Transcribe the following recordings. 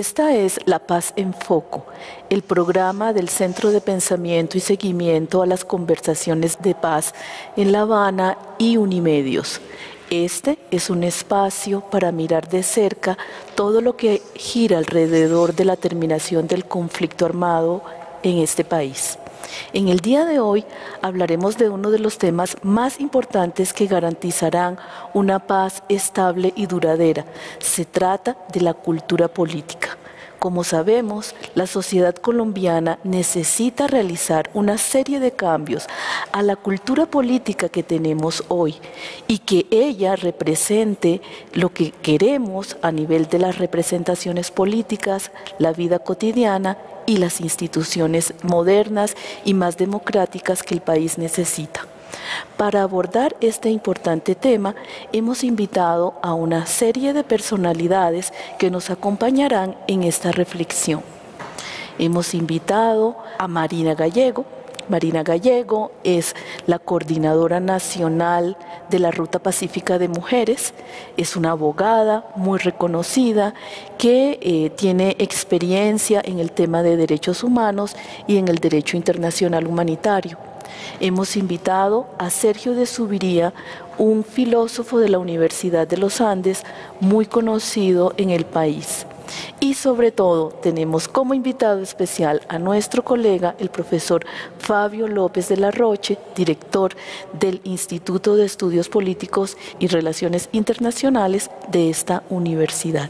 Esta es La Paz en Foco, el programa del Centro de Pensamiento y Seguimiento a las Conversaciones de Paz en La Habana y Unimedios. Este es un espacio para mirar de cerca todo lo que gira alrededor de la terminación del conflicto armado en este país. En el día de hoy hablaremos de uno de los temas más importantes que garantizarán una paz estable y duradera. Se trata de la cultura política. Como sabemos, la sociedad colombiana necesita realizar una serie de cambios a la cultura política que tenemos hoy y que ella represente lo que queremos a nivel de las representaciones políticas, la vida cotidiana y las instituciones modernas y más democráticas que el país necesita. Para abordar este importante tema, hemos invitado a una serie de personalidades que nos acompañarán en esta reflexión. Hemos invitado a Marina Gallego. Marina Gallego es la coordinadora nacional de la Ruta Pacífica de Mujeres. Es una abogada muy reconocida que tiene experiencia en el tema de derechos humanos y en el derecho internacional humanitario. Hemos invitado a Sergio de Zuviría, un filósofo de la Universidad de los Andes muy conocido en el país. Y sobre todo tenemos como invitado especial a nuestro colega, el profesor Fabio López de la Roche, director del Instituto de Estudios Políticos y Relaciones Internacionales de esta universidad.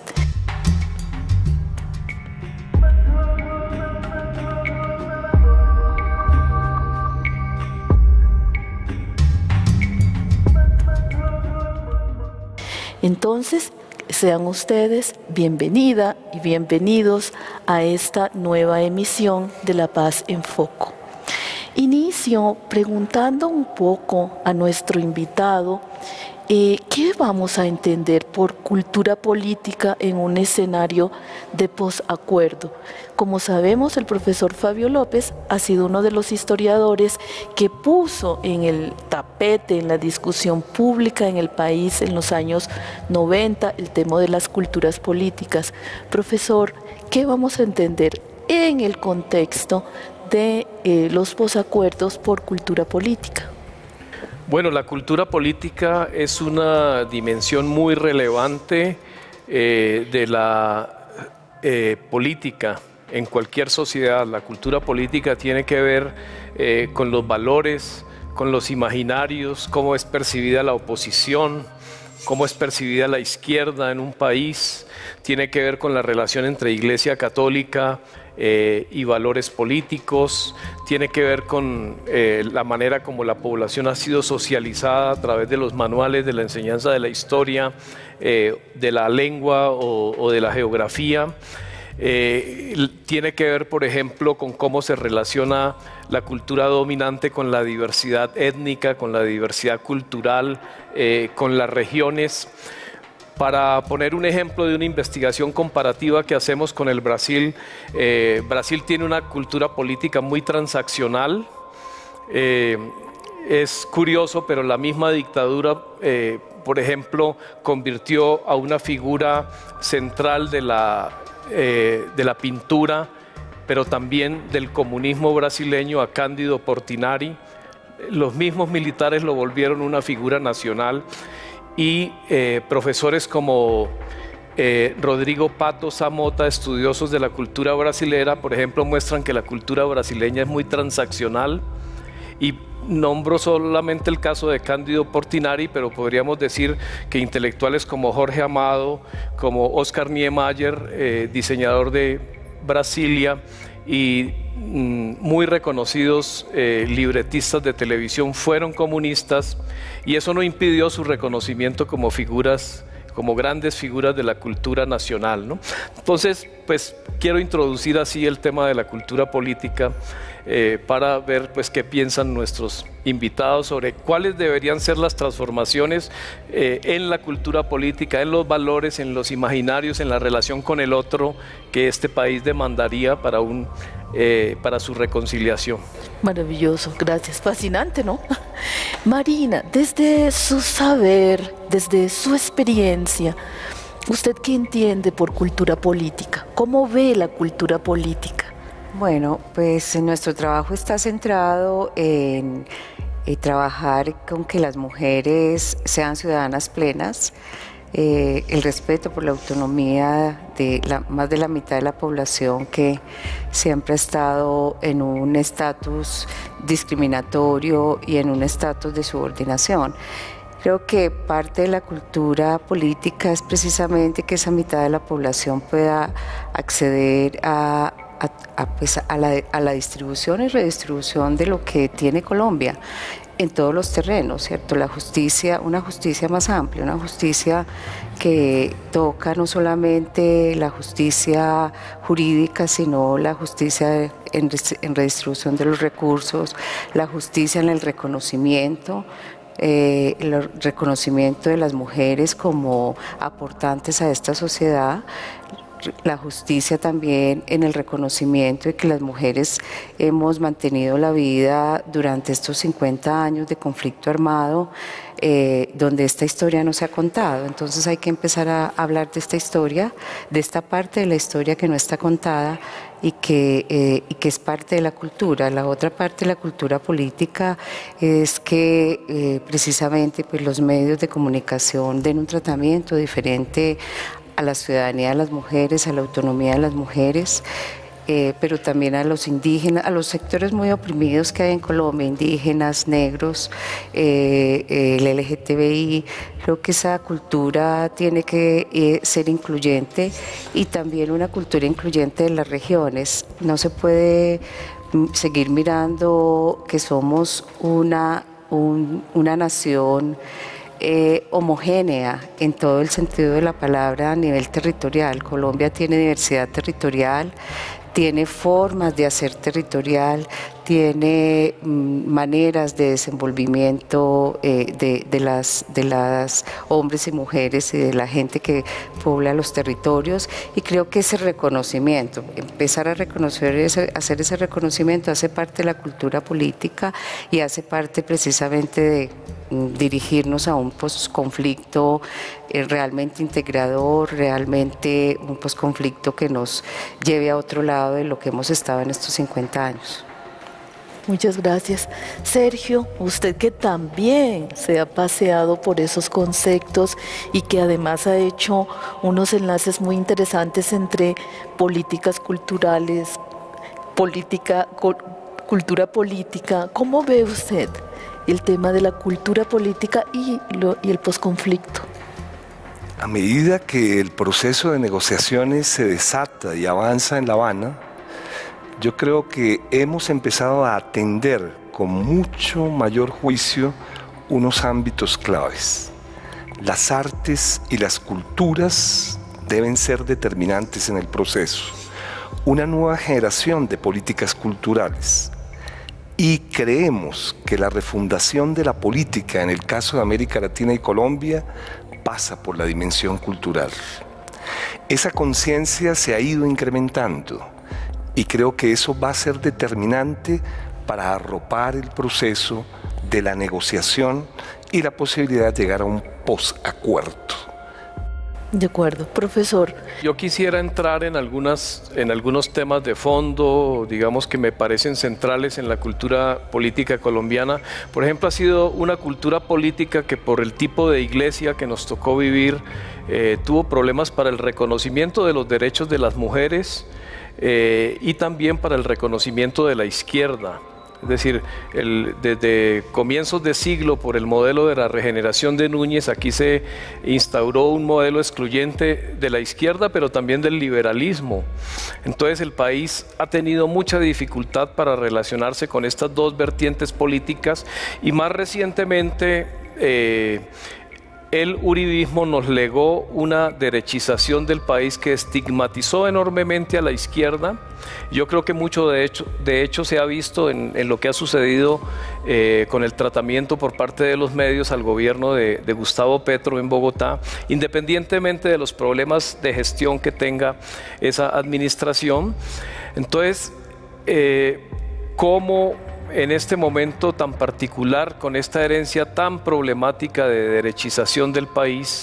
Entonces, sean ustedes bienvenida y bienvenidos a esta nueva emisión de La Paz en Foco. Inicio preguntando un poco a nuestro invitado ¿qué vamos a entender por cultura política en un escenario de posacuerdo? Como sabemos, el profesor Fabio López ha sido uno de los historiadores que puso en el tapete, en la discusión pública en el país en los años 90, el tema de las culturas políticas. Profesor, ¿qué vamos a entender en el contexto de los posacuerdos por cultura política? Bueno, la cultura política es una dimensión muy relevante de la política en cualquier sociedad. La cultura política tiene que ver con los valores, con los imaginarios, cómo es percibida la oposición, cómo es percibida la izquierda en un país. Tiene que ver con la relación entre Iglesia Católica y valores políticos, tiene que ver con la manera como la población ha sido socializada a través de los manuales, de la enseñanza de la historia, de la lengua o de la geografía. Tiene que ver, por ejemplo, con cómo se relaciona la cultura dominante con la diversidad étnica, con la diversidad cultural, con las regiones. Para poner un ejemplo de una investigación comparativa que hacemos con el Brasil, Brasil tiene una cultura política muy transaccional. Es curioso, pero la misma dictadura, por ejemplo, convirtió a una figura central de la pintura, pero también del comunismo brasileño, a Cândido Portinari. Los mismos militares lo volvieron una figura nacional. Y profesores como Rodrigo Pato Zamota, estudiosos de la cultura brasilera, por ejemplo, muestran que la cultura brasileña es muy transaccional. Y nombro solamente el caso de Cândido Portinari, pero podríamos decir que intelectuales como Jorge Amado, como Oscar Niemeyer, diseñador de Brasilia, y muy reconocidos libretistas de televisión fueron comunistas, y eso no impidió su reconocimiento como figuras, como grandes figuras de la cultura nacional, ¿no? Entonces, pues quiero introducir así el tema de la cultura política para ver pues qué piensan nuestros invitados sobre cuáles deberían ser las transformaciones en la cultura política, en los valores, en los imaginarios, en la relación con el otro que este país demandaría para su reconciliación. Maravilloso, gracias, fascinante, ¿no? Marina, desde su saber, desde su experiencia, ¿Usted qué entiende por cultura política? ¿Cómo ve la cultura política? Bueno, pues nuestro trabajo está centrado en trabajar con que las mujeres sean ciudadanas plenas, el respeto por la autonomía de más de la mitad de la población que siempre ha estado en un estatus discriminatorio y en un estatus de subordinación. Creo que parte de la cultura política es precisamente que esa mitad de la población pueda acceder a la distribución y redistribución de lo que tiene Colombia en todos los terrenos, ¿cierto? La justicia, una justicia más amplia, una justicia que toca no solamente la justicia jurídica, sino la justicia en redistribución de los recursos, la justicia en el reconocimiento de las mujeres como aportantes a esta sociedad, la justicia también en el reconocimiento de que las mujeres hemos mantenido la vida durante estos 50 años de conflicto armado, donde esta historia no se ha contado. Entonces hay que empezar a hablar de esta historia, de esta parte de la historia que no está contada y que es parte de la cultura. La otra parte de la cultura política es que precisamente pues, los medios de comunicación den un tratamiento diferente a la ciudadanía de las mujeres, a la autonomía de las mujeres, pero también a los indígenas, a los sectores muy oprimidos que hay en Colombia, indígenas, negros, el LGTBI. Creo que esa cultura tiene que ser incluyente y también una cultura incluyente de las regiones. No se puede seguir mirando que somos una nación homogénea en todo el sentido de la palabra a nivel territorial. Colombia tiene diversidad territorial, tiene formas de hacer territorial, tiene maneras de desenvolvimiento de las hombres y mujeres y de la gente que pobla los territorios, y creo que ese reconocimiento, empezar a reconocer, hacer ese reconocimiento hace parte de la cultura política y hace parte precisamente de dirigirnos a un posconflicto realmente integrador, realmente un posconflicto que nos lleve a otro lado de lo que hemos estado en estos 50 años. Muchas gracias. Sergio, usted que también se ha paseado por esos conceptos y que además ha hecho unos enlaces muy interesantes entre políticas culturales, cultura política, ¿cómo ve usted el tema de la cultura política y el posconflicto? A medida que el proceso de negociaciones se desata y avanza en La Habana, yo creo que hemos empezado a atender con mucho mayor juicio unos ámbitos claves. Las artes y las culturas deben ser determinantes en el proceso. Una nueva generación de políticas culturales. Y creemos que la refundación de la política en el caso de América Latina y Colombia pasa por la dimensión cultural. Esa conciencia se ha ido incrementando y creo que eso va a ser determinante para arropar el proceso de la negociación y la posibilidad de llegar a un posacuerdo. De acuerdo, profesor. Yo quisiera entrar en algunos temas de fondo, digamos que me parecen centrales en la cultura política colombiana. Por ejemplo, ha sido una cultura política que por el tipo de iglesia que nos tocó vivir, tuvo problemas para el reconocimiento de los derechos de las mujeres y también para el reconocimiento de la izquierda. Es decir, desde comienzos de siglo, por el modelo de la regeneración de Núñez, aquí se instauró un modelo excluyente de la izquierda, pero también del liberalismo. Entonces el país ha tenido mucha dificultad para relacionarse con estas dos vertientes políticas y más recientemente el uribismo nos legó una derechización del país que estigmatizó enormemente a la izquierda. Yo creo que mucho de hecho se ha visto en lo que ha sucedido con el tratamiento por parte de los medios al gobierno de Gustavo Petro en Bogotá, independientemente de los problemas de gestión que tenga esa administración. Entonces, ¿cómo en este momento tan particular, con esta herencia tan problemática de derechización del país,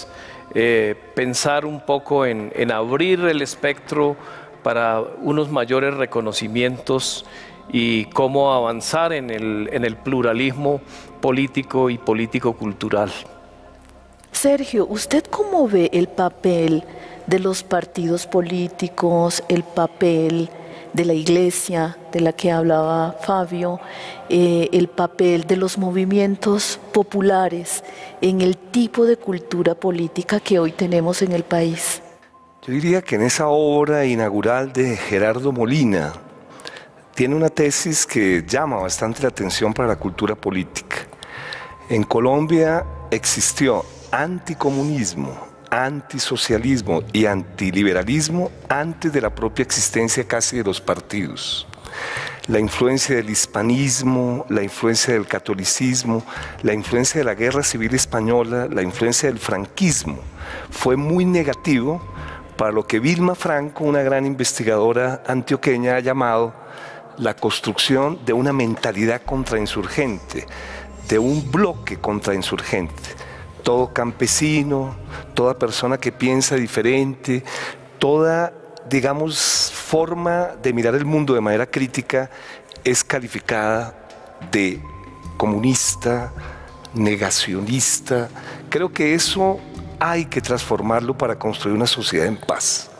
pensar un poco en abrir el espectro para unos mayores reconocimientos y cómo avanzar en el pluralismo político y político-cultural. Sergio, ¿usted cómo ve el papel de los partidos políticos, el papel de la iglesia, de la que hablaba Fabio, el papel de los movimientos populares en el tipo de cultura política que hoy tenemos en el país? Yo diría que en esa obra inaugural de Gerardo Molina tiene una tesis que llama bastante la atención para la cultura política. En Colombia existió anticomunismo, antisocialismo y antiliberalismo antes de la propia existencia casi de los partidos. La influencia del hispanismo, la influencia del catolicismo, la influencia de la Guerra Civil Española, la influencia del franquismo fue muy negativo para lo que Vilma Franco, una gran investigadora antioqueña, ha llamado la construcción de una mentalidad contrainsurgente, de un bloque contrainsurgente. Todo campesino, toda persona que piensa diferente, toda, digamos, forma de mirar el mundo de manera crítica es calificada de comunista, negacionista. Creo que eso hay que transformarlo para construir una sociedad en paz.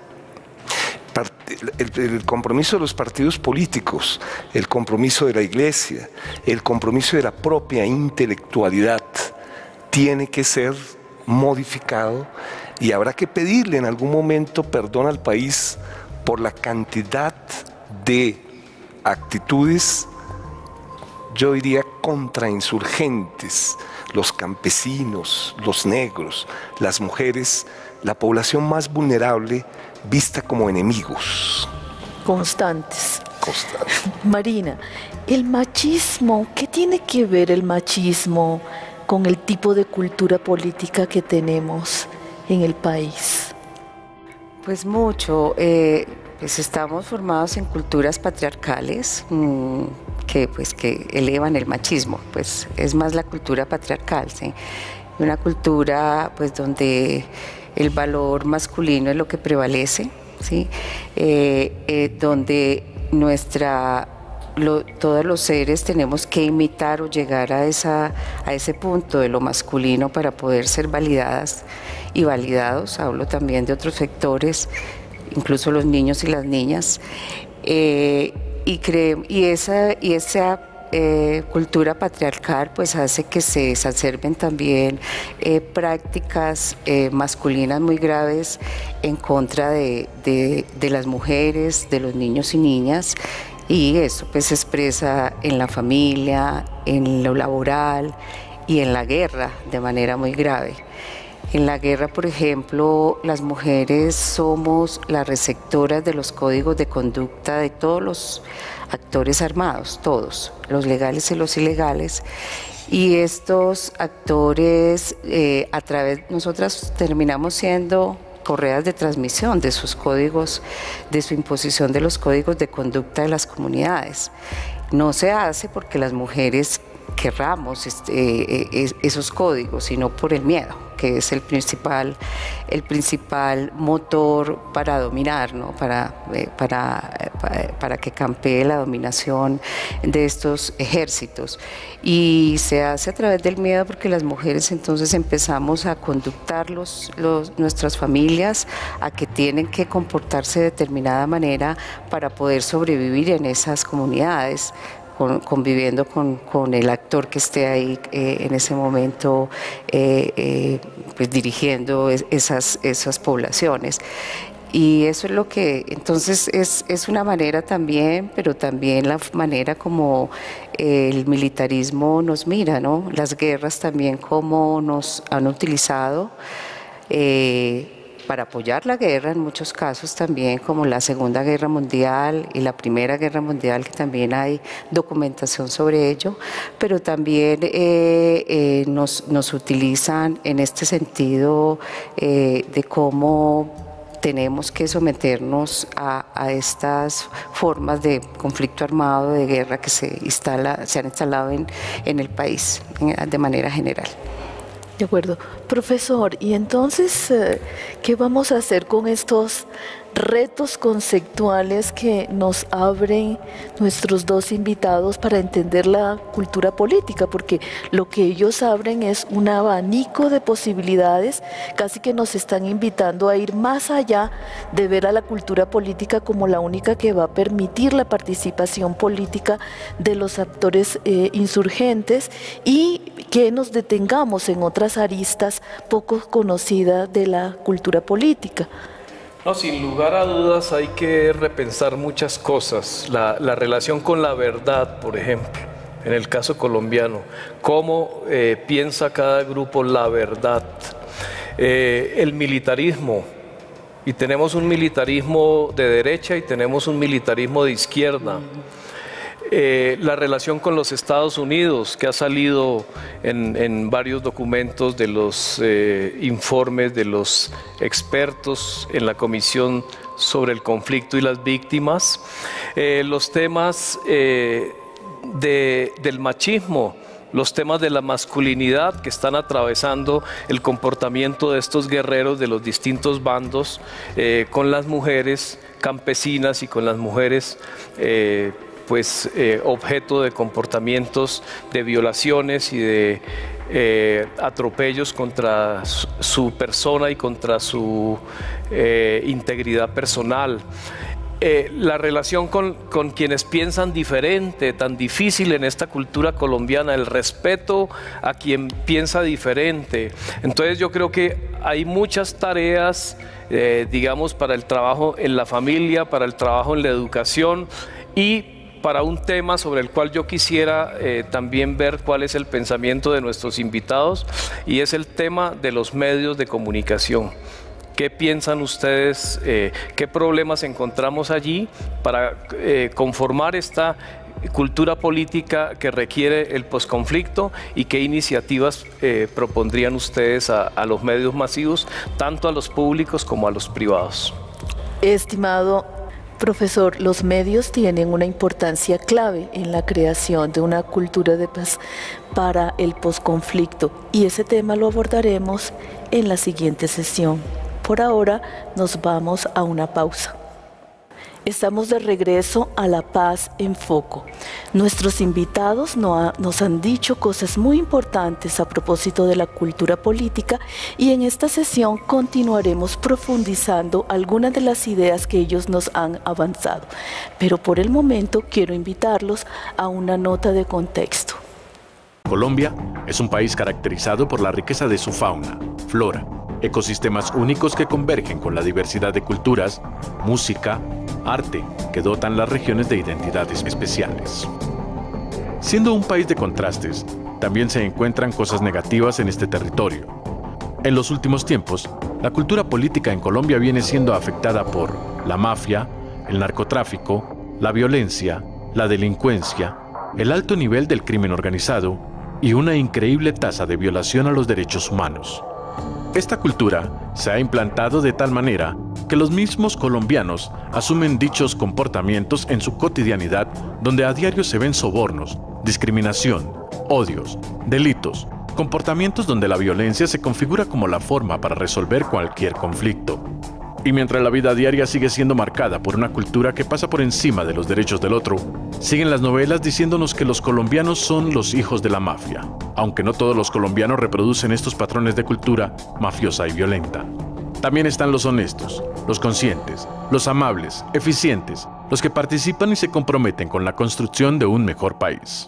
El compromiso de los partidos políticos, el compromiso de la iglesia, el compromiso de la propia intelectualidad tiene que ser modificado y habrá que pedirle en algún momento perdón al país por la cantidad de actitudes, yo diría, contrainsurgentes. Los campesinos, los negros, las mujeres, la población más vulnerable vista como enemigos. Constantes. Marina, el machismo, ¿qué tiene que ver el machismo con el tipo de cultura política que tenemos en el país? Pues mucho. Pues estamos formados en culturas patriarcales que elevan el machismo. Pues es más la cultura patriarcal, ¿sí? Una cultura pues donde el valor masculino es lo que prevalece, ¿sí? Donde todos los seres tenemos que imitar o llegar a ese punto de lo masculino para poder ser validadas y validados. Hablo también de otros sectores, incluso los niños y las niñas. Y esa cultura patriarcal pues hace que se exacerben también prácticas masculinas muy graves en contra de las mujeres, de los niños y niñas, y eso pues se expresa en la familia, en lo laboral y en la guerra de manera muy grave. En la guerra, por ejemplo, las mujeres somos las receptoras de los códigos de conducta de todos los actores armados, todos, los legales y los ilegales. Y estos actores, nosotras terminamos siendo correas de transmisión de sus códigos, de su imposición de los códigos de conducta de las comunidades. No se hace porque las mujeres querramos esos códigos, sino por el miedo, que es el principal motor para dominar, ¿no? para que campee la dominación de estos ejércitos. Y se hace a través del miedo porque las mujeres entonces empezamos a conductar nuestras familias a que tienen que comportarse de determinada manera para poder sobrevivir en esas comunidades, conviviendo con el actor que esté ahí en ese momento pues dirigiendo esas poblaciones. Y eso es lo que, entonces es una manera también, pero también la manera como el militarismo nos mira, ¿no? Las guerras también como nos han utilizado para apoyar la guerra en muchos casos también, como la Segunda Guerra Mundial y la Primera Guerra Mundial, que también hay documentación sobre ello, pero también nos utilizan en este sentido de cómo tenemos que someternos a estas formas de conflicto armado, de guerra que se han instalado en el país de manera general. De acuerdo. Profesor, y entonces, ¿qué vamos a hacer con estos retos conceptuales que nos abren nuestros dos invitados para entender la cultura política? Porque lo que ellos abren es un abanico de posibilidades, casi que nos están invitando a ir más allá de ver a la cultura política como la única que va a permitir la participación política de los actores insurgentes, y que nos detengamos en otras aristas poco conocidas de la cultura política. No, sin lugar a dudas hay que repensar muchas cosas. La relación con la verdad, por ejemplo, en el caso colombiano. ¿Cómo piensa cada grupo la verdad? El militarismo. Y tenemos un militarismo de derecha y tenemos un militarismo de izquierda. La relación con los Estados Unidos, que ha salido en varios documentos de los informes de los expertos en la Comisión sobre el Conflicto y las Víctimas, los temas del machismo, los temas de la masculinidad que están atravesando el comportamiento de estos guerreros de los distintos bandos con las mujeres campesinas y con las mujeres objeto de comportamientos de violaciones y de atropellos contra su persona y contra su integridad personal. La relación con quienes piensan diferente, tan difícil en esta cultura colombiana, el respeto a quien piensa diferente. Entonces yo creo que hay muchas tareas, digamos, para el trabajo en la familia, para el trabajo en la educación y para un tema sobre el cual yo quisiera también ver cuál es el pensamiento de nuestros invitados, y es el tema de los medios de comunicación. ¿Qué piensan ustedes? ¿Qué problemas encontramos allí para conformar esta cultura política que requiere el posconflicto, y qué iniciativas propondrían ustedes a los medios masivos, tanto a los públicos como a los privados? Estimado profesor, los medios tienen una importancia clave en la creación de una cultura de paz para el posconflicto, y ese tema lo abordaremos en la siguiente sesión. Por ahora nos vamos a una pausa. Estamos de regreso a La Paz en Foco. Nuestros invitados nos han dicho cosas muy importantes a propósito de la cultura política, y en esta sesión continuaremos profundizando algunas de las ideas que ellos nos han avanzado. Pero por el momento quiero invitarlos a una nota de contexto. Colombia es un país caracterizado por la riqueza de su fauna, flora, ecosistemas únicos que convergen con la diversidad de culturas, música, arte, que dotan las regiones de identidades especiales. Siendo un país de contrastes, también se encuentran cosas negativas en este territorio. En los últimos tiempos, la cultura política en Colombia viene siendo afectada por la mafia, el narcotráfico, la violencia, la delincuencia, el alto nivel del crimen organizado y una increíble tasa de violación a los derechos humanos. Esta cultura se ha implantado de tal manera que los mismos colombianos asumen dichos comportamientos en su cotidianidad, donde a diario se ven sobornos, discriminación, odios, delitos, comportamientos donde la violencia se configura como la forma para resolver cualquier conflicto. Y mientras la vida diaria sigue siendo marcada por una cultura que pasa por encima de los derechos del otro, siguen las novelas diciéndonos que los colombianos son los hijos de la mafia, aunque no todos los colombianos reproducen estos patrones de cultura mafiosa y violenta. También están los honestos, los conscientes, los amables, eficientes, los que participan y se comprometen con la construcción de un mejor país.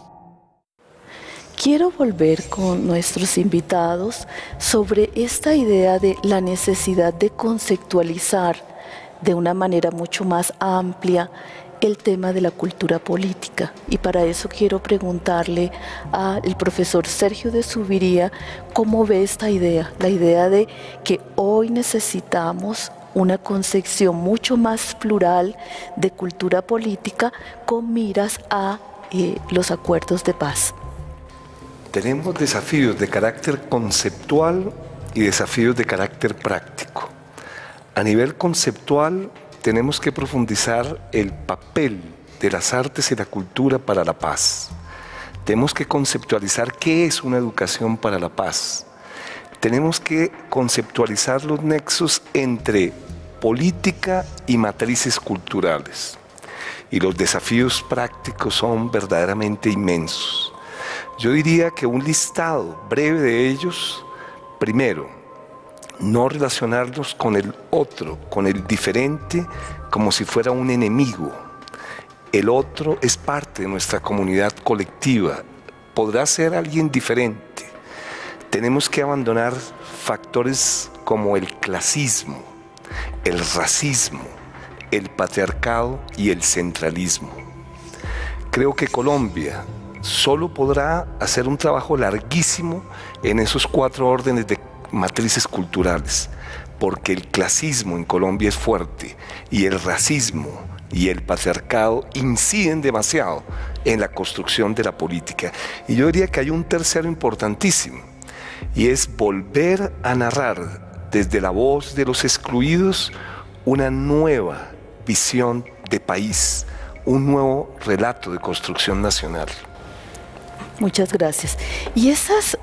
Quiero volver con nuestros invitados sobre esta idea de la necesidad de conceptualizar de una manera mucho más amplia el tema de la cultura política. Y para eso quiero preguntarle al profesor Sergio de Zuviría cómo ve esta idea, la idea de que hoy necesitamos una concepción mucho más plural de cultura política con miras a los acuerdos de paz. Tenemos desafíos de carácter conceptual y desafíos de carácter práctico. A nivel conceptual, tenemos que profundizar el papel de las artes y la cultura para la paz. Tenemos que conceptualizar qué es una educación para la paz. tenemos que conceptualizar los nexos entre política y matrices culturales. Y los desafíos prácticos son verdaderamente inmensos. Yo diría que un listado breve de ellos: primero, no relacionarnos con el otro, con el diferente, como si fuera un enemigo. El otro es parte de nuestra comunidad colectiva, podrá ser alguien diferente. Tenemos que abandonar factores como el clasismo, el racismo, el patriarcado y el centralismo. Creo que Colombia solo podrá hacer un trabajo larguísimo en esos 4 órdenes de matrices culturales, porque el clasismo en Colombia es fuerte y el racismo y el patriarcado inciden demasiado en la construcción de la política. Y yo diría que hay un tercero importantísimo, y es volver a narrar desde la voz de los excluidos una nueva visión de país, un nuevo relato de construcción nacional. Muchas gracias. Y esas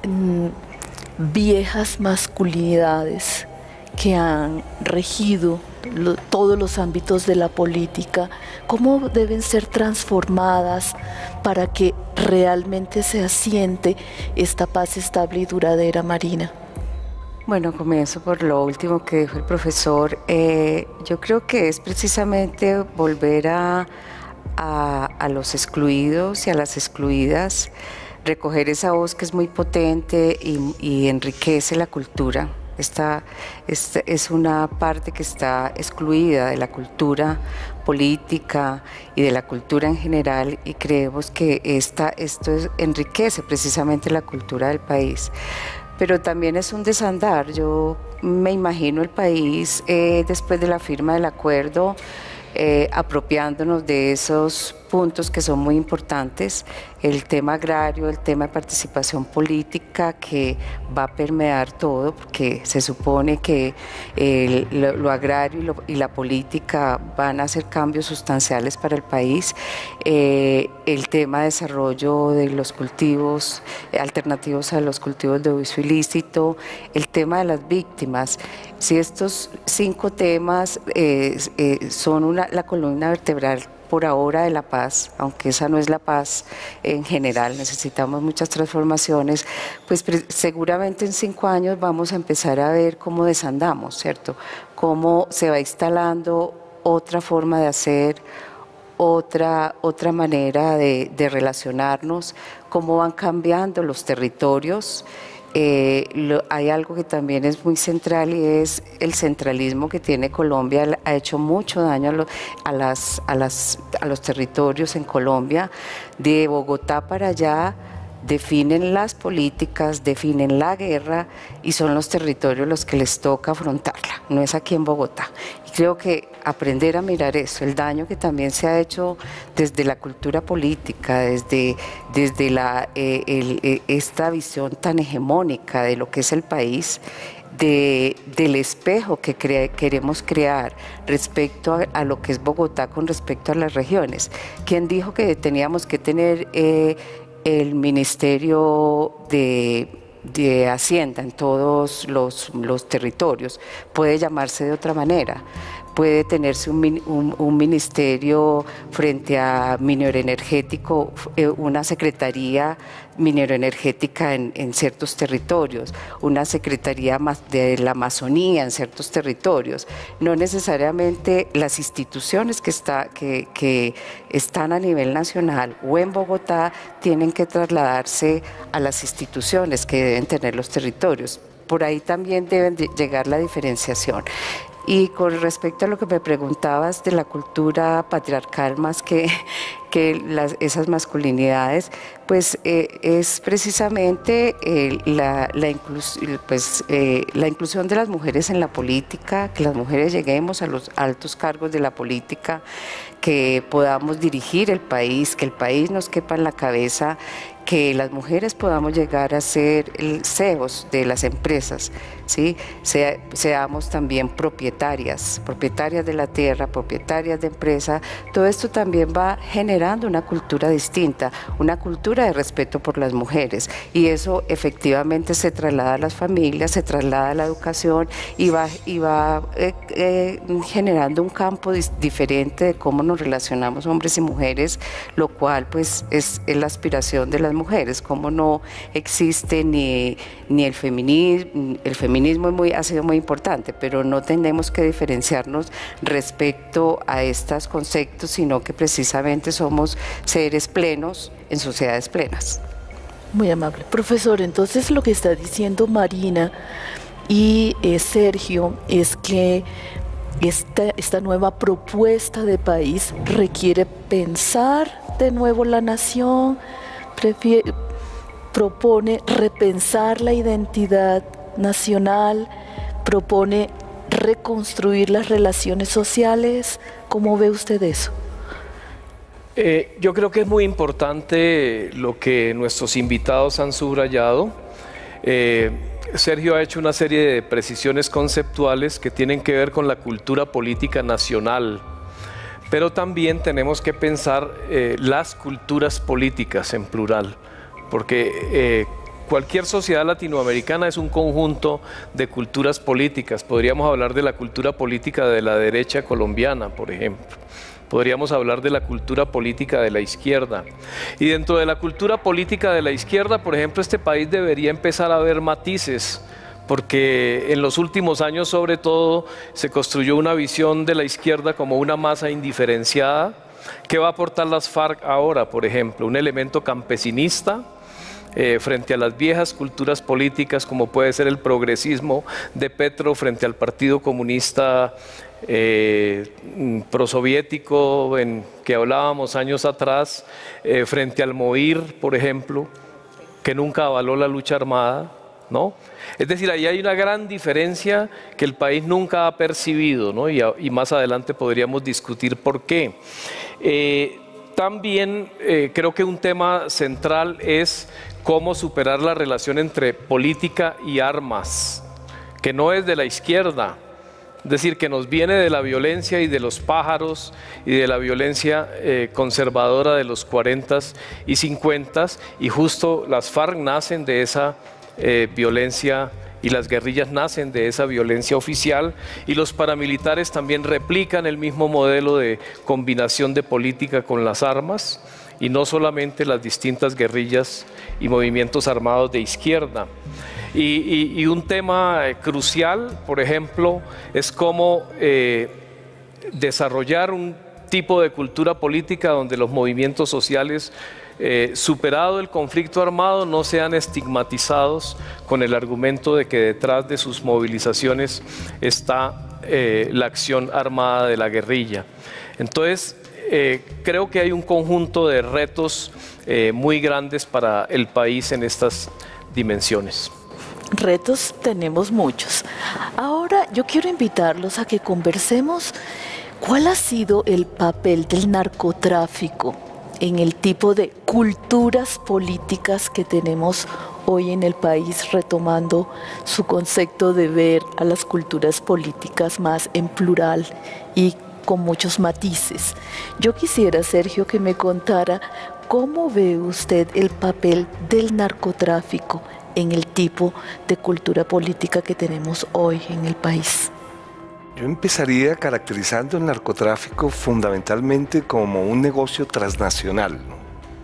viejas masculinidades que han regido todos los ámbitos de la política, ¿cómo deben ser transformadas para que realmente se asiente esta paz estable y duradera, Marina? Bueno, comienzo por lo último que dijo el profesor. Yo creo que es precisamente volver a los excluidos y a las excluidas, recoger esa voz que es muy potente y enriquece la cultura. Esta es una parte que está excluida de la cultura política y de la cultura en general, y creemos que esto enriquece precisamente la cultura del país. Pero también es un desandar. Yo me imagino el país después de la firma del acuerdo apropiándonos de esos puntos que son muy importantes, el tema agrario, el tema de participación política, que va a permear todo, porque se supone que lo agrario y la política van a hacer cambios sustanciales para el país, el tema de desarrollo de los cultivos alternativos a los cultivos de uso ilícito, el tema de las víctimas. Si estos 5 temas son la columna vertebral por ahora de la paz, aunque esa no es la paz en general, necesitamos muchas transformaciones, pues seguramente en 5 años vamos a empezar a ver cómo desandamos, ¿cierto? Cómo se va instalando otra forma de hacer, otra manera de relacionarnos, cómo van cambiando los territorios. Hay algo que también es muy central, y es el centralismo que tiene Colombia. Ha hecho mucho daño a los territorios en Colombia. De Bogotá para allá definen las políticas, definen la guerra, y son los territorios los que les toca afrontarla, no es aquí en Bogotá. Y creo que aprender a mirar eso, el daño que también se ha hecho desde la cultura política, desde esta visión tan hegemónica de lo que es el país, del espejo que queremos crear respecto a lo que es Bogotá con respecto a las regiones. ¿Quién dijo que teníamos que tener el Ministerio de Hacienda en todos los territorios? Puede llamarse de otra manera. Puede tenerse un ministerio frente a minero energético, una secretaría mineroenergética en ciertos territorios, una secretaría de la Amazonía en ciertos territorios. No necesariamente las instituciones que están a nivel nacional o en Bogotá tienen que trasladarse a las instituciones que deben tener los territorios. Por ahí también deben llegar la diferenciación. Y con respecto a lo que me preguntabas de la cultura patriarcal más que esas masculinidades, pues es precisamente la inclusión de las mujeres en la política, que las mujeres lleguemos a los altos cargos de la política, que podamos dirigir el país, que el país nos quepa en la cabeza, que las mujeres podamos llegar a ser CEOs de las empresas, ¿sí? Seamos también propietarias de la tierra, propietarias de empresa. Todo esto también va a generar generando una cultura distinta, una cultura de respeto por las mujeres, y eso efectivamente se traslada a las familias, se traslada a la educación y va generando un campo diferente de cómo nos relacionamos hombres y mujeres, lo cual pues es la aspiración de las mujeres. Como no existe ni el feminismo ha sido muy importante, pero no tenemos que diferenciarnos respecto a estos conceptos, sino que precisamente somos seres plenos en sociedades plenas. Muy amable. Profesor, entonces lo que está diciendo Marina y Sergio es que esta nueva propuesta de país requiere pensar de nuevo la nación, propone repensar la identidad nacional, propone reconstruir las relaciones sociales. ¿Cómo ve usted eso? Yo creo que es muy importante lo que nuestros invitados han subrayado. Sergio ha hecho una serie de precisiones conceptuales que tienen que ver con la cultura política nacional, pero también tenemos que pensar las culturas políticas en plural, porque cualquier sociedad latinoamericana es un conjunto de culturas políticas. Podríamos hablar de la cultura política de la derecha colombiana, por ejemplo. Podríamos hablar de la cultura política de la izquierda. Y dentro de la cultura política de la izquierda, por ejemplo, este país debería empezar a ver matices, porque en los últimos años, sobre todo, se construyó una visión de la izquierda como una masa indiferenciada. ¿Qué va a aportar las FARC ahora, por ejemplo? Un elemento campesinista frente a las viejas culturas políticas, como puede ser el progresismo de Petro frente al Partido Comunista prosoviético en que hablábamos años atrás, frente al MOIR, por ejemplo, que nunca avaló la lucha armada, ¿no? Es decir, ahí hay una gran diferencia que el país nunca ha percibido, ¿no? Y más adelante podríamos discutir por qué. También creo que un tema central es cómo superar la relación entre política y armas, que no es de la izquierda, es decir, que nos viene de la violencia y de los pájaros y de la violencia conservadora de los 40s y 50s, y justo las FARC nacen de esa violencia y las guerrillas nacen de esa violencia oficial, y los paramilitares también replican el mismo modelo de combinación de política con las armas, y no solamente las distintas guerrillas y movimientos armados de izquierda. Y un tema crucial, por ejemplo, es cómo desarrollar un tipo de cultura política donde los movimientos sociales, superado el conflicto armado, no sean estigmatizados con el argumento de que detrás de sus movilizaciones está la acción armada de la guerrilla. Entonces, creo que hay un conjunto de retos muy grandes para el país en estas dimensiones. Retos tenemos muchos. Ahora yo quiero invitarlos a que conversemos cuál ha sido el papel del narcotráfico en el tipo de culturas políticas que tenemos hoy en el país, retomando su concepto de ver a las culturas políticas más en plural y con muchos matices. Yo quisiera, Sergio, que me contara cómo ve usted el papel del narcotráfico en el tipo de cultura política que tenemos hoy en el país. Yo empezaría caracterizando el narcotráfico fundamentalmente como un negocio transnacional, ¿no?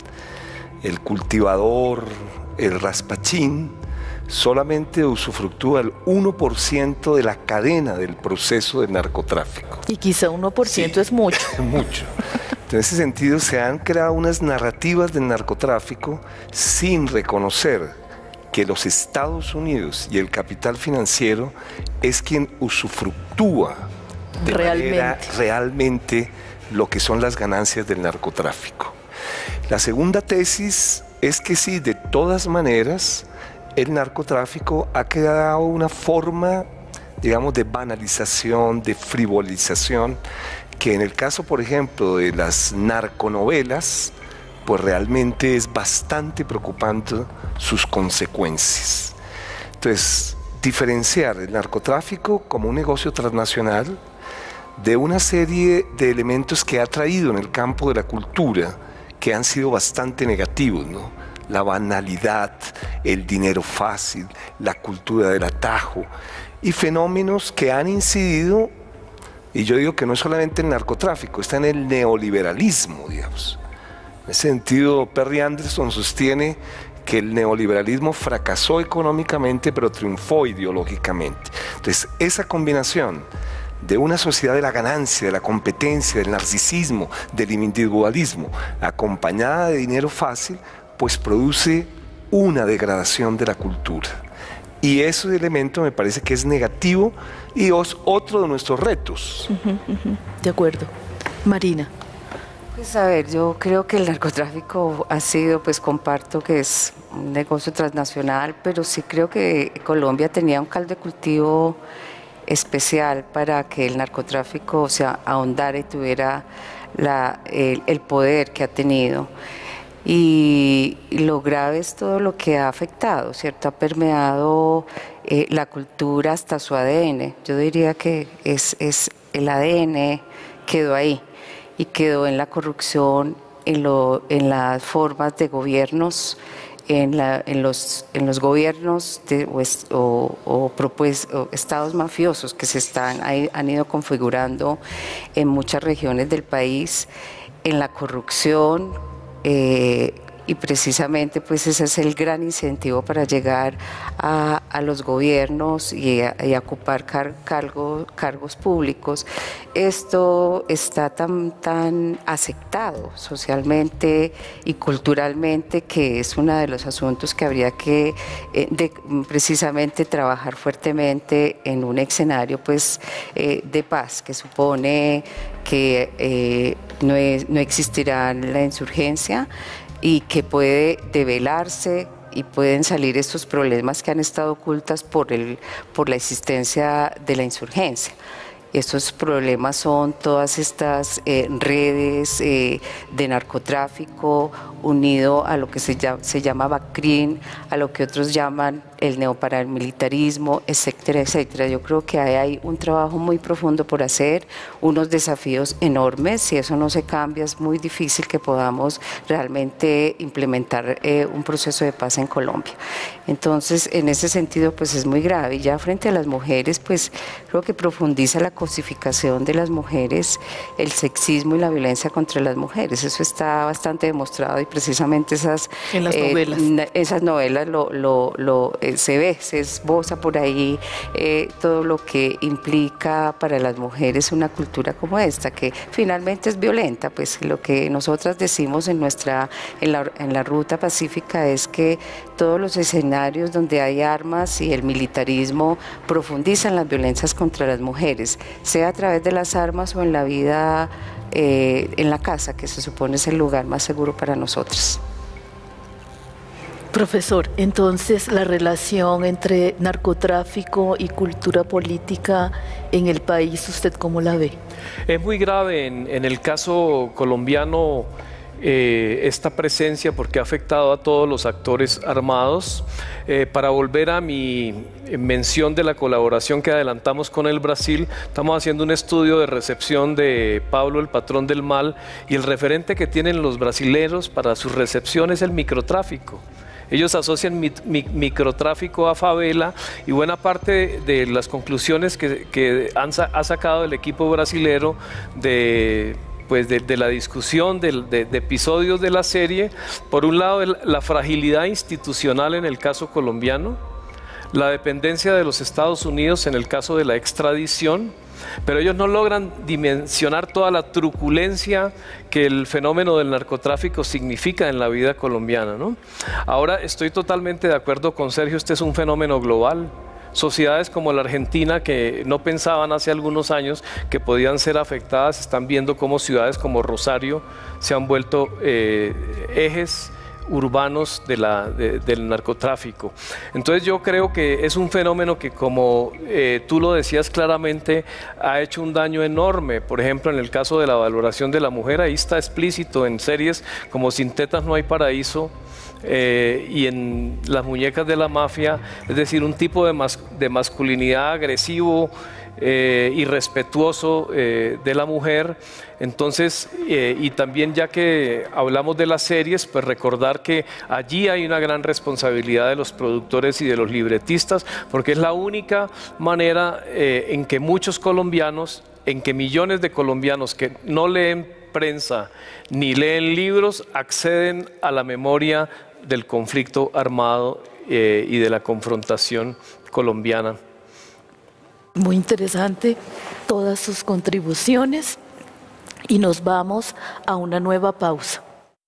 El cultivador, el raspachín, solamente usufructúa el 1% de la cadena del proceso de narcotráfico. Y quizá 1% sí, es mucho. Mucho. En ese sentido se han creado unas narrativas del narcotráfico sin reconocer que los Estados Unidos y el capital financiero es quien usufructúa de manera realmente lo que son las ganancias del narcotráfico. La segunda tesis es que sí, de todas maneras, el narcotráfico ha quedado una forma, digamos, de banalización, de frivolización, que en el caso, por ejemplo, de las narconovelas, pues realmente es bastante preocupante sus consecuencias. Entonces, diferenciar el narcotráfico como un negocio transnacional de una serie de elementos que ha traído en el campo de la cultura que han sido bastante negativos, ¿no? La banalidad, el dinero fácil, la cultura del atajo, y fenómenos que han incidido, y yo digo que no es solamente el narcotráfico, está en el neoliberalismo, digamos. En ese sentido, Perry Anderson sostiene que el neoliberalismo fracasó económicamente, pero triunfó ideológicamente. Entonces, esa combinación de una sociedad de la ganancia, de la competencia, del narcisismo, del individualismo, acompañada de dinero fácil, pues produce una degradación de la cultura. Y ese elemento me parece que es negativo y es otro de nuestros retos. De acuerdo. Marina. Pues a ver, yo creo que el narcotráfico ha sido, pues comparto que es un negocio transnacional, pero sí creo que Colombia tenía un caldo de cultivo especial para que el narcotráfico se ahondara y tuviera el poder que ha tenido. Y lo grave es todo lo que ha afectado, ¿cierto? Ha permeado la cultura hasta su ADN. Yo diría que es el ADN quedó ahí y quedó en la corrupción, en las formas de gobiernos, en los gobiernos o estados mafiosos que han ido configurando en muchas regiones del país, en la corrupción. Y precisamente pues ese es el gran incentivo para llegar a los gobiernos y a ocupar cargos públicos. Esto está tan aceptado socialmente y culturalmente que es uno de los asuntos que habría que precisamente trabajar fuertemente en un escenario pues de paz que supone que no existirá la insurgencia y que puede develarse y pueden salir estos problemas que han estado ocultas por la existencia de la insurgencia. Estos problemas son todas estas redes de narcotráfico unido a lo que se llama BACRIM, a lo que otros llaman el neoparamilitarismo, etcétera, etcétera. Yo creo que hay un trabajo muy profundo por hacer, unos desafíos enormes. Si eso no se cambia, es muy difícil que podamos realmente implementar un proceso de paz en Colombia. Entonces, en ese sentido, pues es muy grave. Y ya frente a las mujeres, pues creo que profundiza la cosificación de las mujeres, el sexismo y la violencia contra las mujeres. Eso está bastante demostrado y precisamente en las novelas. Esas novelas se ve, se esboza por ahí todo lo que implica para las mujeres una cultura como esta, que finalmente es violenta. Pues lo que nosotras decimos en la ruta pacífica es que todos los escenarios donde hay armas y el militarismo profundizan las violencias contra las mujeres, sea a través de las armas o en la vida en la casa, que se supone es el lugar más seguro para nosotros. Profesor, entonces la relación entre narcotráfico y cultura política en el país, ¿usted cómo la ve? Es muy grave en el caso colombiano esta presencia porque ha afectado a todos los actores armados. Para volver a mi mención de la colaboración que adelantamos con el Brasil, estamos haciendo un estudio de recepción de Pablo, el patrón del mal, y el referente que tienen los brasileros para su recepción es el microtráfico. Ellos asocian microtráfico a favela y buena parte de las conclusiones que ha sacado el equipo brasilero de la discusión de episodios de la serie, por un lado la fragilidad institucional en el caso colombiano, la dependencia de los Estados Unidos en el caso de la extradición, pero ellos no logran dimensionar toda la truculencia que el fenómeno del narcotráfico significa en la vida colombiana, ¿no? Ahora estoy totalmente de acuerdo con Sergio, este es un fenómeno global. Sociedades como la Argentina, que no pensaban hace algunos años que podían ser afectadas, están viendo cómo ciudades como Rosario se han vuelto ejes urbanos del narcotráfico. Entonces yo creo que es un fenómeno que, como tú lo decías claramente, ha hecho un daño enorme. Por ejemplo, en el caso de la valoración de la mujer, ahí está explícito en series como Sin tetas no hay paraíso, y en Las muñecas de la mafia, es decir, un tipo de masculinidad agresivo, y respetuoso de la mujer. Entonces, y también ya que hablamos de las series, pues recordar que allí hay una gran responsabilidad de los productores y de los libretistas, porque es la única manera en que muchos colombianos, en que millones de colombianos que no leen prensa ni leen libros, acceden a la memoria del conflicto armado y de la confrontación colombiana. Muy interesante todas sus contribuciones y nos vamos a una nueva pausa.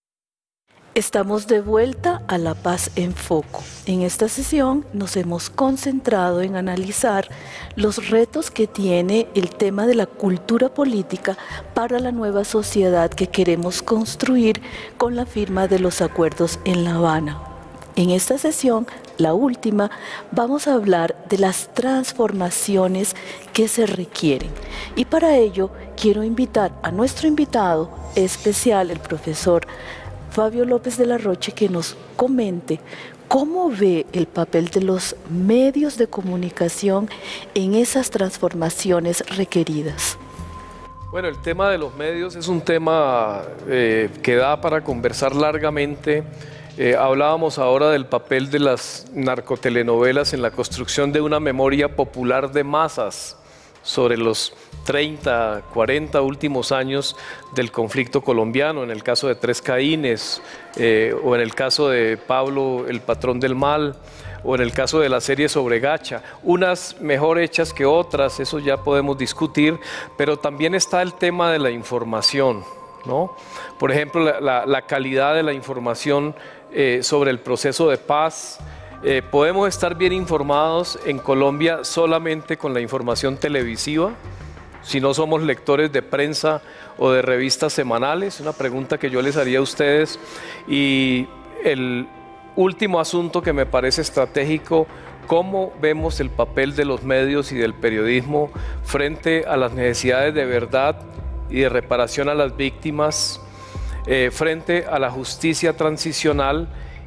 Estamos de vuelta a La Paz en Foco. En esta sesión nos hemos concentrado en analizar los retos que tiene el tema de la cultura política para la nueva sociedad que queremos construir con la firma de los acuerdos en La Habana. En esta sesión, la última, vamos a hablar de las transformaciones que se requieren. Y para ello quiero invitar a nuestro invitado especial, el profesor Fabio López de la Roche, que nos comente cómo ve el papel de los medios de comunicación en esas transformaciones requeridas. Bueno, el tema de los medios es un tema que da para conversar largamente. Hablábamos ahora del papel de las narcotelenovelas en la construcción de una memoria popular de masas sobre los 30, 40 últimos años del conflicto colombiano, en el caso de Tres Caínes, o en el caso de Pablo, el patrón del mal, o en el caso de la serie sobre Gacha, unas mejor hechas que otras, eso ya podemos discutir, pero también está el tema de la información, ¿no? Por ejemplo, la calidad de la información sobre el proceso de paz. Podemos estar bien informados en Colombia solamente con la información televisiva, si no somos lectores de prensa o de revistas semanales. Una pregunta que yo les haría a ustedes. Y el último asunto que me parece estratégico: ¿cómo vemos el papel de los medios y del periodismo frente a las necesidades de verdad y de reparación a las víctimas, frente a la justicia transicional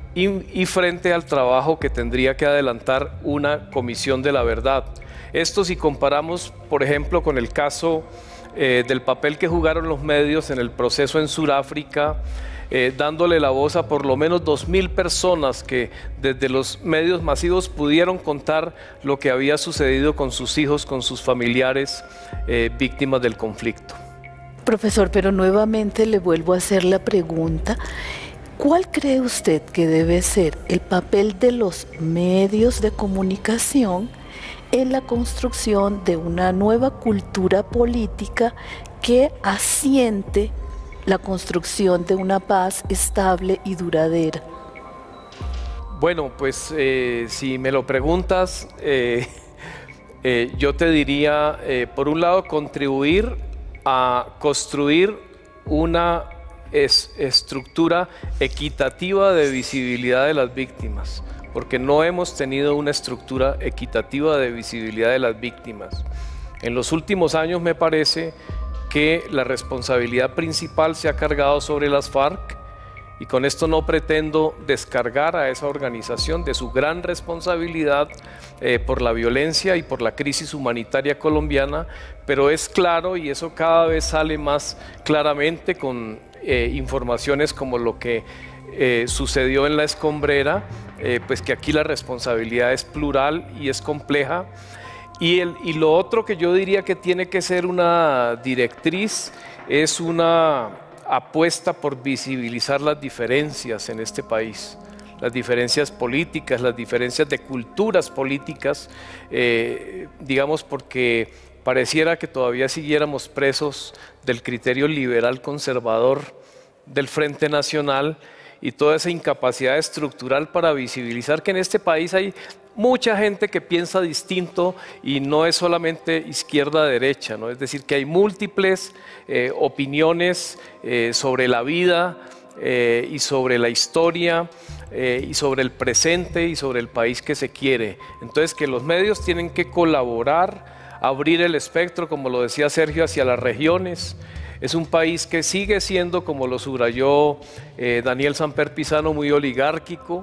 y frente al trabajo que tendría que adelantar una comisión de la verdad? Esto, si comparamos, por ejemplo, con el caso del papel que jugaron los medios en el proceso en Sudáfrica, dándole la voz a por lo menos 2.000 personas que desde los medios masivos pudieron contar lo que había sucedido con sus hijos, con sus familiares víctimas del conflicto. Profesor, pero nuevamente le vuelvo a hacer la pregunta: ¿cuál cree usted que debe ser el papel de los medios de comunicación en la construcción de una nueva cultura política que asiente la construcción de una paz estable y duradera? Bueno, pues si me lo preguntas, yo te diría, por un lado, contribuir a construir una estructura equitativa de visibilidad de las víctimas, porque no hemos tenido una estructura equitativa de visibilidad de las víctimas. En los últimos años me parece que la responsabilidad principal se ha cargado sobre las FARC, y con esto no pretendo descargar a esa organización de su gran responsabilidad por la violencia y por la crisis humanitaria colombiana, pero es claro, y eso cada vez sale más claramente con informaciones como lo que sucedió en La Escombrera, pues que aquí la responsabilidad es plural y es compleja. Y lo otro que yo diría que tiene que ser una directriz es una apuesta por visibilizar las diferencias en este país, las diferencias políticas, las diferencias de culturas políticas, digamos, porque pareciera que todavía siguiéramos presos del criterio liberal conservador del Frente Nacional y toda esa incapacidad estructural para visibilizar que en este país hay mucha gente que piensa distinto y no es solamente izquierda-derecha, ¿no? Es decir, que hay múltiples opiniones sobre la vida y sobre la historia y sobre el presente y sobre el país que se quiere. Entonces, que los medios tienen que colaborar, abrir el espectro, como lo decía Sergio, hacia las regiones. Es un país que sigue siendo, como lo subrayó Daniel Samper Pizano, muy oligárquico.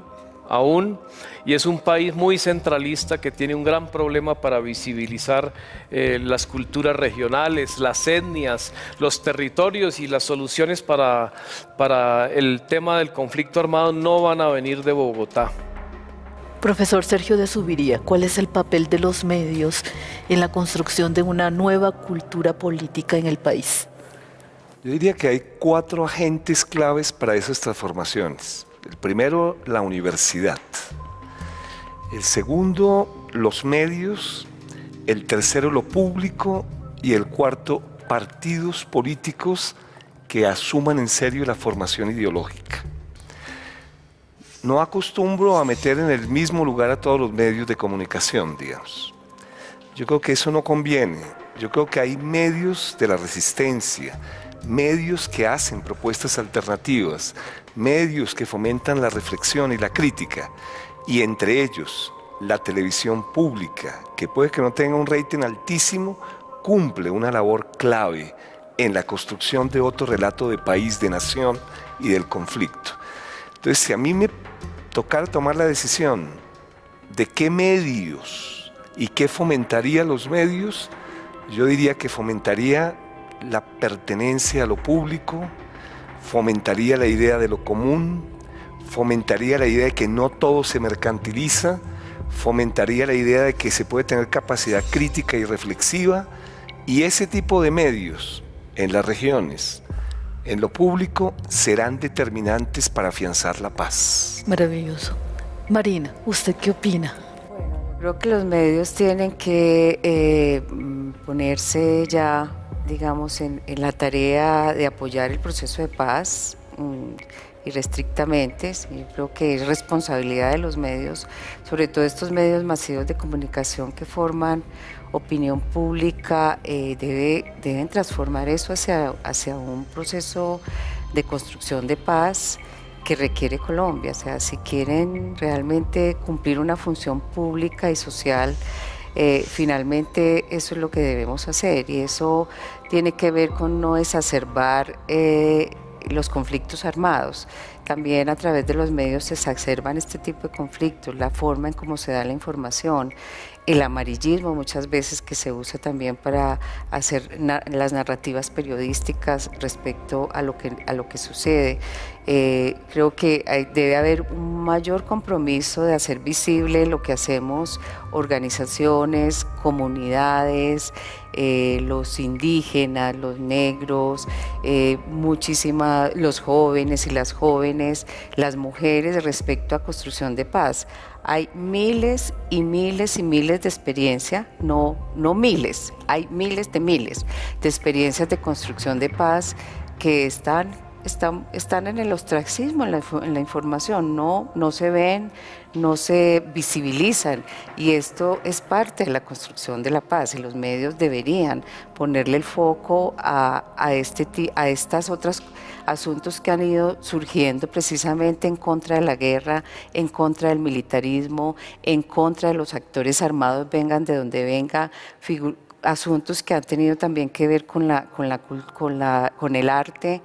aún, y es un país muy centralista que tiene un gran problema para visibilizar las culturas regionales, las etnias, los territorios, y las soluciones para el tema del conflicto armado no van a venir de Bogotá. Profesor Sergio de Zuviría, ¿cuál es el papel de los medios en la construcción de una nueva cultura política en el país? Yo diría que hay 4 agentes claves para esas transformaciones. El primero, la universidad. El segundo, los medios. El tercero, lo público. Y el cuarto, partidos políticos que asuman en serio la formación ideológica. No acostumbro a meter en el mismo lugar a todos los medios de comunicación, digamos. Yo creo que eso no conviene. Yo creo que hay medios de la resistencia, medios que hacen propuestas alternativas, medios que fomentan la reflexión y la crítica, y entre ellos la televisión pública, que puede que no tenga un rating altísimo, cumple una labor clave en la construcción de otro relato de país, de nación y del conflicto. Entonces, si a mí me tocara tomar la decisión de qué medios y qué fomentaría los medios, yo diría que fomentaría la pertenencia a lo público, fomentaría la idea de lo común, fomentaría la idea de que no todo se mercantiliza, fomentaría la idea de que se puede tener capacidad crítica y reflexiva, y ese tipo de medios en las regiones, en lo público, serán determinantes para afianzar la paz. Maravilloso. Marina, ¿usted qué opina? Bueno, yo creo que los medios tienen que ponerse ya, digamos, en la tarea de apoyar el proceso de paz irrestrictamente. Yo creo que es responsabilidad de los medios, sobre todo estos medios masivos de comunicación que forman opinión pública, deben transformar eso hacia un proceso de construcción de paz que requiere Colombia. O sea, si quieren realmente cumplir una función pública y social, finalmente eso es lo que debemos hacer, y eso tiene que ver con no exacerbar los conflictos armados. También a través de los medios se exacerban este tipo de conflictos, la forma en cómo se da la información, el amarillismo muchas veces que se usa también para hacer las narrativas periodísticas respecto a lo que sucede. Creo que debe haber un mayor compromiso de hacer visible lo que hacemos organizaciones, comunidades, los indígenas, los negros, los jóvenes y las jóvenes, las mujeres respecto a construcción de paz. Hay miles y miles y miles de experiencias, no miles, hay miles de experiencias de construcción de paz que están en el ostracismo, en la información, no se ven, no se visibilizan, y esto es parte de la construcción de la paz, y los medios deberían ponerle el foco a estas otras asuntos que han ido surgiendo precisamente en contra de la guerra, en contra del militarismo, en contra de los actores armados, vengan de donde venga, asuntos que han tenido también que ver con el arte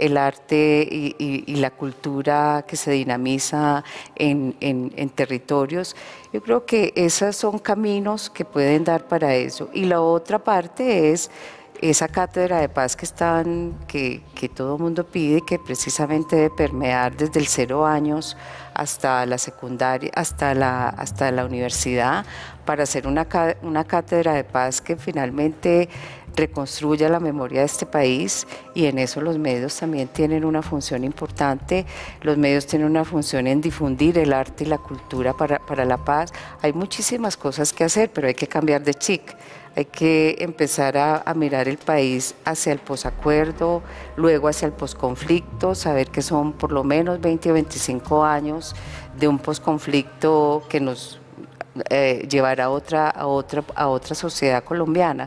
y la cultura que se dinamiza en territorios. Yo creo que esos son caminos que pueden dar para eso. Y la otra parte es esa cátedra de paz que todo el mundo pide, que precisamente debe permear desde el 0 años hasta la secundaria, hasta la universidad, para hacer una cátedra de paz que finalmente reconstruya la memoria de este país, y en eso los medios también tienen una función importante. Los medios tienen una función en difundir el arte y la cultura para la paz. Hay muchísimas cosas que hacer, pero hay que cambiar de chip. Hay que empezar a mirar el país hacia el posacuerdo, luego hacia el posconflicto, saber que son por lo menos 20 o 25 años de un posconflicto que nos llevará a otra sociedad colombiana.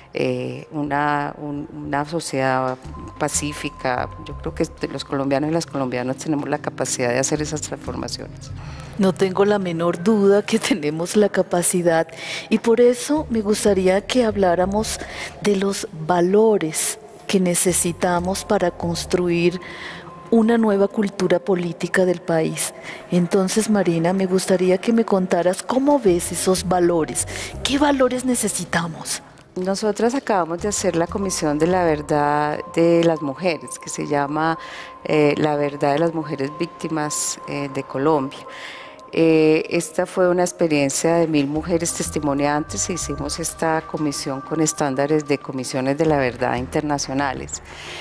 Una sociedad pacífica. Yo creo que los colombianos y las colombianas tenemos la capacidad de hacer esas transformaciones. No tengo la menor duda que tenemos la capacidad, y por eso me gustaría que habláramos de los valores que necesitamos para construir una nueva cultura política del país. Entonces, Marina, me gustaría que me contaras cómo ves esos valores. ¿Qué valores necesitamos? Nosotras acabamos de hacer la Comisión de la Verdad de las Mujeres, que se llama La Verdad de las Mujeres Víctimas de Colombia. Esta fue una experiencia de 1000 mujeres testimoniantes e hicimos esta comisión con estándares de comisiones de la verdad internacionales.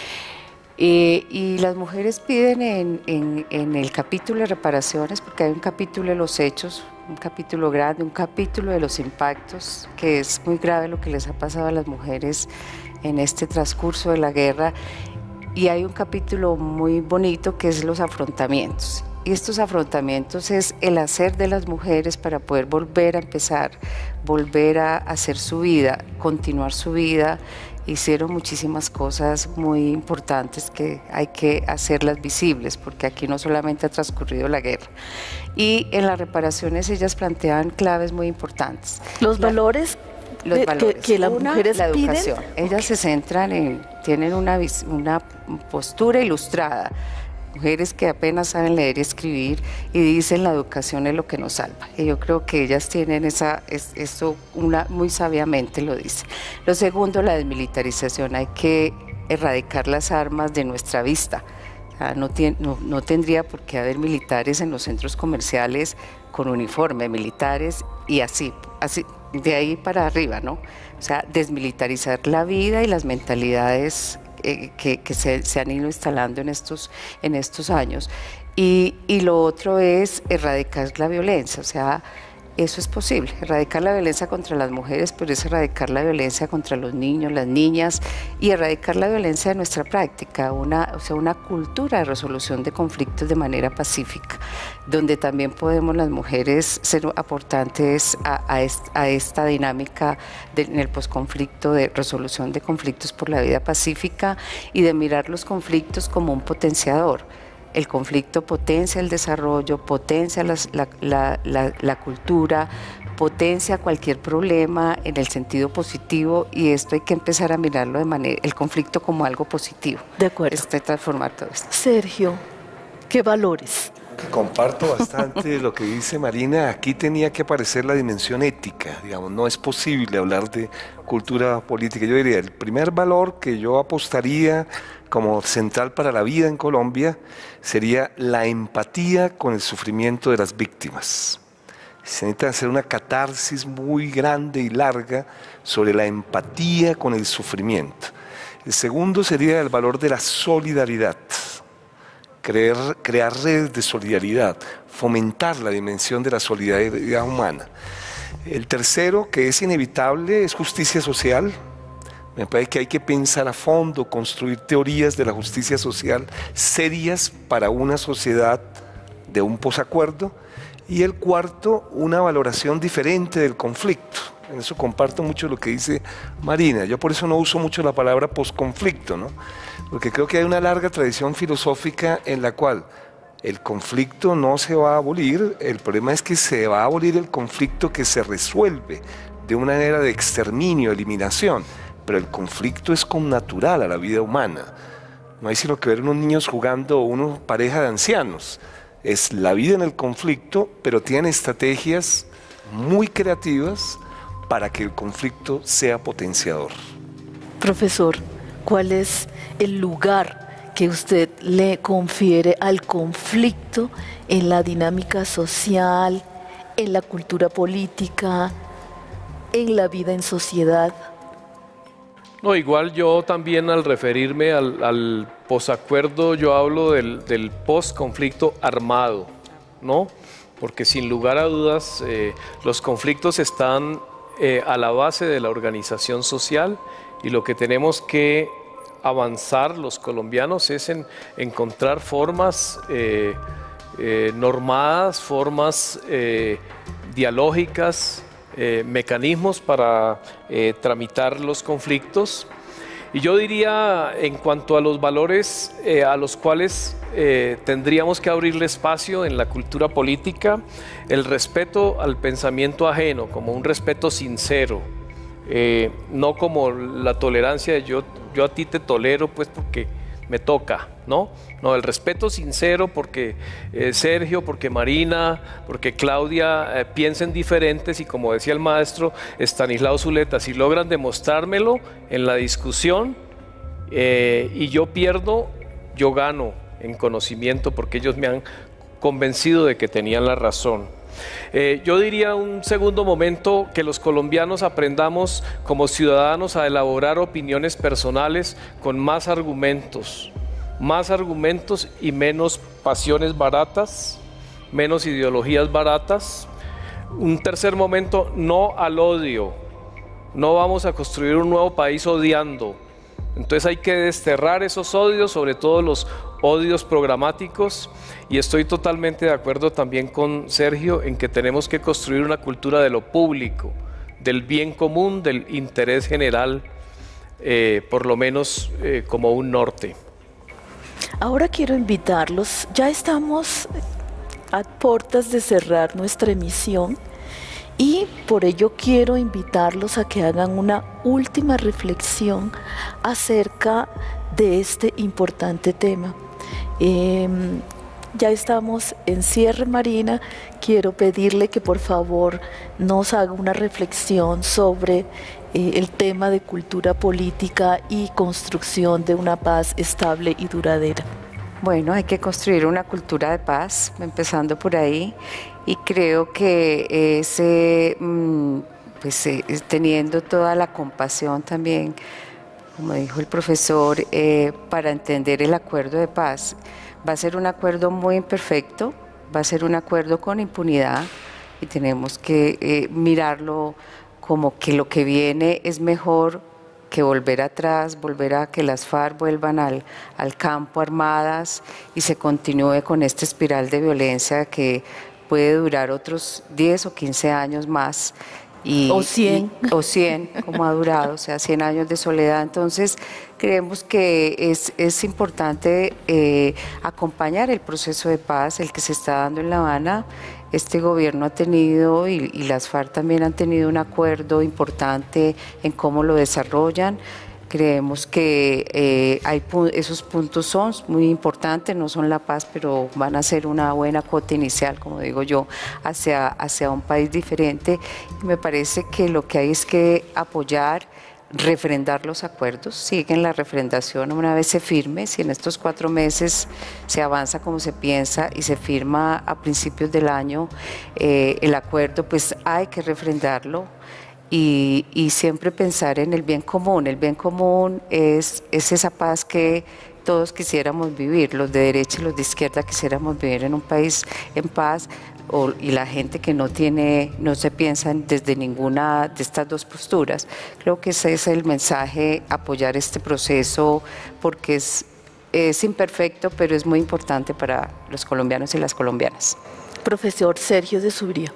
Y las mujeres piden en el capítulo de reparaciones, porque hay un capítulo de los hechos, un capítulo grande, un capítulo de los impactos, que es muy grave lo que les ha pasado a las mujeres en este transcurso de la guerra, y hay un capítulo muy bonito que es los afrontamientos. Y estos afrontamientos es el hacer de las mujeres para poder volver a empezar, volver a hacer su vida, continuar su vida. Hicieron muchísimas cosas muy importantes que hay que hacerlas visibles, porque aquí no solamente ha transcurrido la guerra. Y en las reparaciones ellas plantean claves muy importantes. Los valores que las mujeres la educación. piden. Ellas se centran tienen una postura ilustrada. Mujeres que apenas saben leer y escribir y dicen la educación es lo que nos salva. Y yo creo que ellas tienen eso muy sabiamente lo dice. Lo segundo, la desmilitarización. Hay que erradicar las armas de nuestra vista. O sea, no tendría por qué haber militares en los centros comerciales con uniforme, militares y así, de ahí para arriba, ¿no? O sea, desmilitarizar la vida y las mentalidades que se han ido instalando en estos años. Y lo otro es erradicar la violencia, o sea, eso es posible, erradicar la violencia contra las mujeres, pero es erradicar la violencia contra los niños, las niñas, y erradicar la violencia de nuestra práctica, una cultura de resolución de conflictos de manera pacífica, donde también podemos las mujeres ser aportantes a esta dinámica en el posconflicto de resolución de conflictos por la vía pacífica y de mirar los conflictos como un potenciador. El conflicto potencia el desarrollo, potencia la cultura, potencia cualquier problema en el sentido positivo, y esto hay que empezar a mirarlo el conflicto como algo positivo. De acuerdo. Transformar todo esto. Sergio, ¿qué valores? Comparto bastante lo que dice Marina. Aquí tenía que aparecer la dimensión ética, digamos, no es posible hablar de cultura política. Yo diría, el primer valor que yo apostaría como central para la vida en Colombia sería la empatía con el sufrimiento de las víctimas. Se necesita hacer una catarsis muy grande y larga sobre la empatía con el sufrimiento. El segundo sería el valor de la solidaridad. Crear redes de solidaridad, fomentar la dimensión de la solidaridad humana. El tercero, que es inevitable, es justicia social. Me parece que hay que pensar a fondo, construir teorías de la justicia social serias para una sociedad de un posacuerdo. Y el cuarto, una valoración diferente del conflicto. En eso comparto mucho lo que dice Marina. Yo por eso no uso mucho la palabra posconflicto, ¿no? Porque creo que hay una larga tradición filosófica en la cual el conflicto no se va a abolir, el problema es que se va a abolir el conflicto que se resuelve de una manera de exterminio, eliminación, pero el conflicto es connatural a la vida humana. No hay sino que ver unos niños jugando o una pareja de ancianos. Es la vida en el conflicto, pero tienen estrategias muy creativas para que el conflicto sea potenciador. Profesor, ¿cuál es el lugar que usted le confiere al conflicto en la dinámica social, en la cultura política, en la vida en sociedad? No, igual yo también al referirme al posacuerdo, yo hablo del posconflicto armado, ¿no? Porque sin lugar a dudas los conflictos están a la base de la organización social, y lo que tenemos que avanzar los colombianos es en encontrar formas normadas, formas dialógicas, mecanismos para tramitar los conflictos. Y yo diría, en cuanto a los valores a los cuales tendríamos que abrirle espacio en la cultura política, el respeto al pensamiento ajeno, como un respeto sincero, no como la tolerancia de yo a ti te tolero pues porque me toca, ¿no? No, el respeto sincero porque Sergio, porque Marina, porque Claudia piensen diferentes y como decía el maestro Estanislao Zuleta, si logran demostrármelo en la discusión y yo pierdo, yo gano en conocimiento porque ellos me han convencido de que tenían la razón. Yo diría un segundo momento que los colombianos aprendamos como ciudadanos a elaborar opiniones personales con más argumentos y menos pasiones baratas, menos ideologías baratas. Un tercer momento, no al odio. No vamos a construir un nuevo país odiando. Entonces hay que desterrar esos odios, sobre todo los odios programáticos, y estoy totalmente de acuerdo también con Sergio en que tenemos que construir una cultura de lo público, del bien común, del interés general, por lo menos como un norte. Ahora quiero invitarlos, ya estamos a puertas de cerrar nuestra emisión y por ello quiero invitarlos a que hagan una última reflexión acerca de este importante tema. Ya estamos en cierre, Marina. Quiero pedirle que por favor nos haga una reflexión sobre el tema de cultura política y construcción de una paz estable y duradera. Bueno, hay que construir una cultura de paz, empezando por ahí, y creo que teniendo toda la compasión también, como dijo el profesor, para entender el acuerdo de paz. Va a ser un acuerdo muy imperfecto, va a ser un acuerdo con impunidad y tenemos que mirarlo como que lo que viene es mejor que volver atrás, volver a que las FARC vuelvan al campo armadas y se continúe con esta espiral de violencia que puede durar otros 10 o 15 años más. O 100. O 100, como ha durado, o sea, 100 años de soledad. Entonces, creemos que es importante acompañar el proceso de paz, el que se está dando en La Habana. Este gobierno ha tenido, y las FARC también han tenido un acuerdo importante en cómo lo desarrollan. Creemos que esos puntos son muy importantes, no son la paz, pero van a ser una buena cuota inicial, como digo yo, hacia un país diferente. Y me parece que lo que hay es que apoyar, refrendar los acuerdos, siguen la refrendación una vez se firme. Si en estos 4 meses se avanza como se piensa y se firma a principios del año el acuerdo, pues hay que refrendarlo. Y siempre pensar en el bien común. El bien común es esa paz que todos quisiéramos vivir, los de derecha y los de izquierda quisiéramos vivir en un país en paz, y la gente que no se piensa desde ninguna de estas dos posturas. Creo que ese es el mensaje, apoyar este proceso, porque es imperfecto, pero es muy importante para los colombianos y las colombianas. Profesor Sergio de Subría.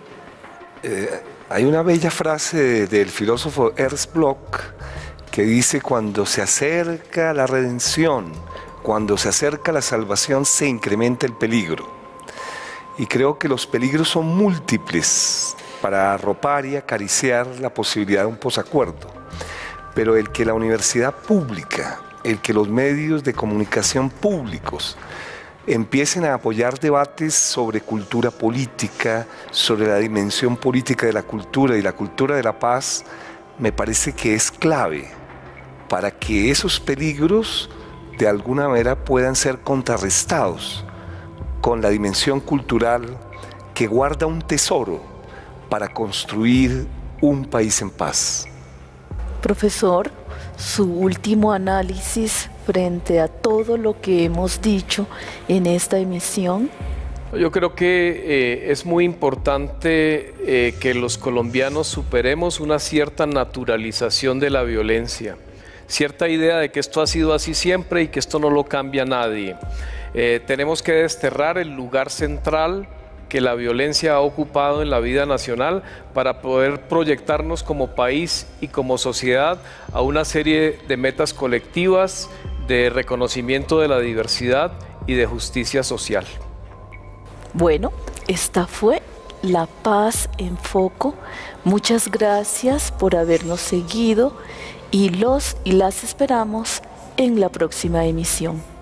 Hay una bella frase del filósofo Ernst Bloch que dice: cuando se acerca la redención, cuando se acerca la salvación, se incrementa el peligro. Y creo que los peligros son múltiples para arropar y acariciar la posibilidad de un posacuerdo. Pero el que la universidad pública, el que los medios de comunicación públicos empiecen a apoyar debates sobre cultura política, sobre la dimensión política de la cultura y la cultura de la paz, me parece que es clave para que esos peligros de alguna manera puedan ser contrarrestados con la dimensión cultural que guarda un tesoro para construir un país en paz. Profesor, su último análisis frente a todo lo que hemos dicho en esta emisión. Yo creo que es muy importante que los colombianos superemos una cierta naturalización de la violencia, cierta idea de que esto ha sido así siempre y que esto no lo cambia nadie. Tenemos que desterrar el lugar central que la violencia ha ocupado en la vida nacional para poder proyectarnos como país y como sociedad a una serie de metas colectivas de reconocimiento de la diversidad y de justicia social. Bueno, esta fue La Paz en Foco. Muchas gracias por habernos seguido y las esperamos en la próxima emisión.